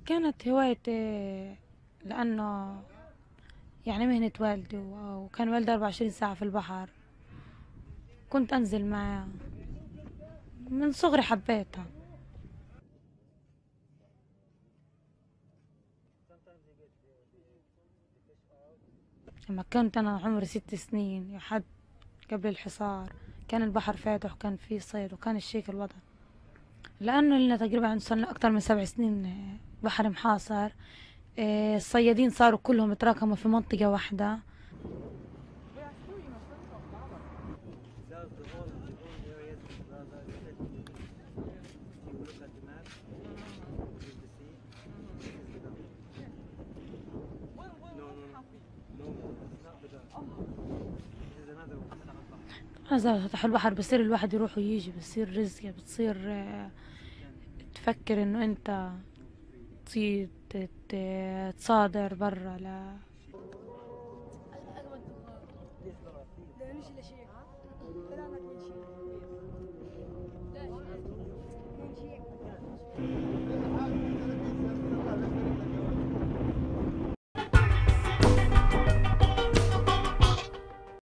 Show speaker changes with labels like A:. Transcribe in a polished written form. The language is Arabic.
A: كانت هوايتي لأنه يعني مهنة والدي وكان والدي 24 ساعة في البحر. كنت أنزل معه من صغري، حبيتها. لما كنت أنا عمري 6 سنين لحد قبل الحصار كان البحر فاتح وكان فيه صيد وكان الشيك الوضع. لأنه لنا تقريبا صرنا أكتر من 7 سنين بحر محاصر. الصيادين صاروا كلهم تراكموا في منطقة واحدة. إذا فتح البحر بصير الواحد يروح ويجي، بصير رزقة، بتصير تفكر إنه أنت تصيد تصادر برا